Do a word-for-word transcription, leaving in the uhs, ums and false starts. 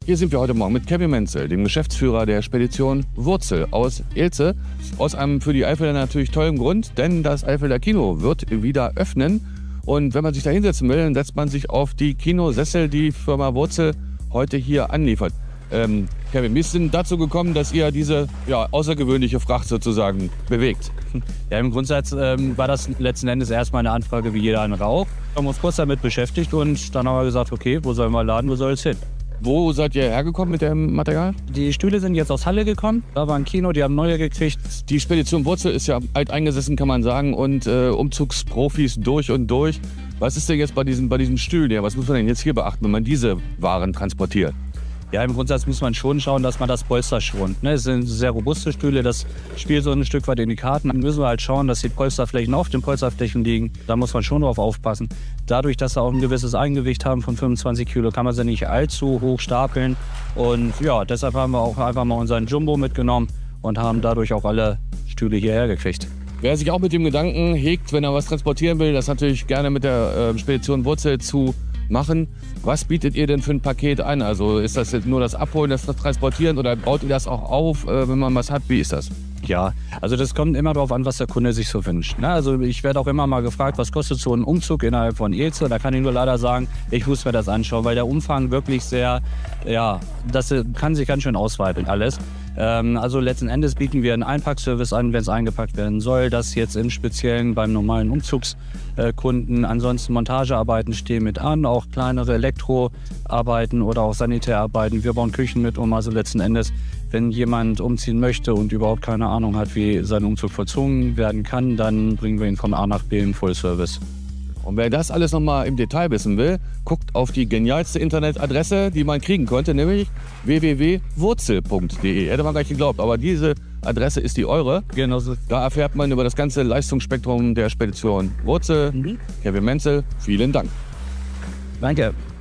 Hier sind wir heute Morgen mit Kevin Menzel, dem Geschäftsführer der Spedition Wurzel aus Ilze. Aus einem für die Eifeler natürlich tollen Grund, denn das Eifeler Kino wird wieder öffnen. Und wenn man sich da hinsetzen will, dann setzt man sich auf die Kinosessel, die Firma Wurzel heute hier anliefert. Ähm, Kevin, wie ist denn dazu gekommen, dass ihr diese ja, außergewöhnliche Fracht sozusagen bewegt? Ja, im Grundsatz ähm, war das letzten Endes erstmal eine Anfrage wie jeder andere auch. Wir haben uns kurz damit beschäftigt und dann haben wir gesagt, okay, wo sollen wir laden, wo soll es hin? Wo seid ihr hergekommen mit dem Material? Die Stühle sind jetzt aus Halle gekommen. Da war ein Kino, die haben neue gekriegt. Die Spedition Wurzel ist ja alteingesessen, kann man sagen, und äh, Umzugsprofis durch und durch. Was ist denn jetzt bei diesen, bei diesen Stühlen hier? Was muss man denn jetzt hier beachten, wenn man diese Waren transportiert? Ja, im Grundsatz muss man schon schauen, dass man das Polster schont. Ne? Es sind sehr robuste Stühle, das spielt so ein Stück weit in die Karten. Dann müssen wir halt schauen, dass die Polsterflächen auf den Polsterflächen liegen. Da muss man schon drauf aufpassen. Dadurch, dass sie auch ein gewisses Eigengewicht haben von fünfundzwanzig Kilo, kann man sie nicht allzu hoch stapeln. Und ja, deshalb haben wir auch einfach mal unseren Jumbo mitgenommen und haben dadurch auch alle Stühle hierher gekriegt. Wer sich auch mit dem Gedanken hegt, wenn er was transportieren will, das natürlich gerne mit der äh, Spedition Wurzel zu machen. Was bietet ihr denn für ein Paket an? Also ist das jetzt nur das Abholen, das Transportieren oder baut ihr das auch auf, äh, wenn man was hat? Wie ist das? Ja, also das kommt immer darauf an, was der Kunde sich so wünscht. Ne? Also ich werde auch immer mal gefragt, was kostet so ein Umzug innerhalb von Ilze? Da kann ich nur leider sagen, ich muss mir das anschauen, weil der Umfang wirklich sehr, ja, das kann sich ganz schön ausweiten alles. Ähm, also letzten Endes bieten wir einen Einpackservice an, wenn es eingepackt werden soll. Das jetzt im Speziellen beim normalen Umzugskunden. Ansonsten Montagearbeiten stehen mit an, auch kleinere Elektroarbeiten oder auch Sanitärarbeiten. Wir bauen Küchen mit um, also letzten Endes, wenn jemand umziehen möchte und überhaupt keine Ahnung hat, wie sein Umzug vollzogen werden kann, dann bringen wir ihn von A nach B im Full-Service. Und wer das alles noch mal im Detail wissen will, guckt auf die genialste Internetadresse, die man kriegen konnte, nämlich w w w punkt wurzel punkt d e. Hätte man gar nicht geglaubt, aber diese Adresse ist die eure. Genau so. Da erfährt man über das ganze Leistungsspektrum der Spedition Wurzel. Mhm. Kevin Menzel, vielen Dank. Danke.